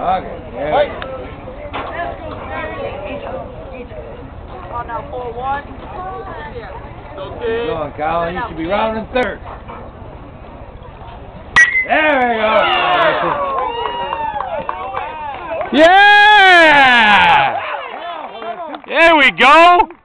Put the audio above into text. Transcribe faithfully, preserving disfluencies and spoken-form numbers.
there we go. On now, four one. Keep going, Colin. You should be rounding third. There we go. Yeah! There we go!